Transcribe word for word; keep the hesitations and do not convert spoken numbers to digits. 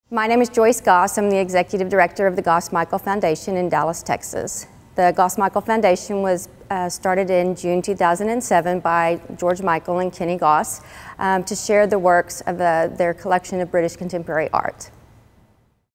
My name is Joyce Goss. I'm the Executive Director of the Goss-Michael Foundation in Dallas, Texas. The Goss-Michael Foundation was uh, started in June two thousand seven by George Michael and Kenny Goss um, to share the works of uh, their collection of British contemporary art.